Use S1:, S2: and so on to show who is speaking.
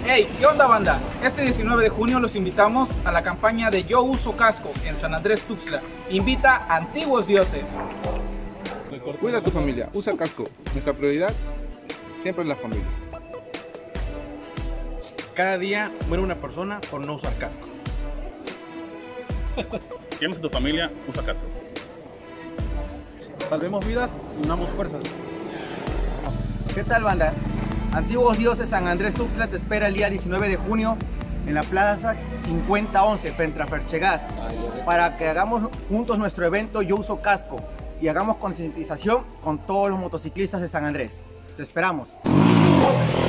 S1: Hey, ¿qué onda, banda? Este 19 de junio los invitamos a la campaña de Yo Uso Casco en San Andrés Tuxtla. Invita a antiguos dioses.
S2: Cuida a tu familia, usa casco. Nuestra prioridad siempre es la familia.
S3: Cada día muere una persona por no usar casco.
S4: Si amas a tu familia, usa casco.
S3: Salvemos vidas y unamos fuerzas.
S5: ¿Qué tal, banda? Antiguos Dioses San Andrés Tuxtla te espera el día 19 de junio en la Plaza 5011 frente a Ferchegas para que hagamos juntos nuestro evento Yo Uso Casco y hagamos concientización con todos los motociclistas de San Andrés. Te esperamos.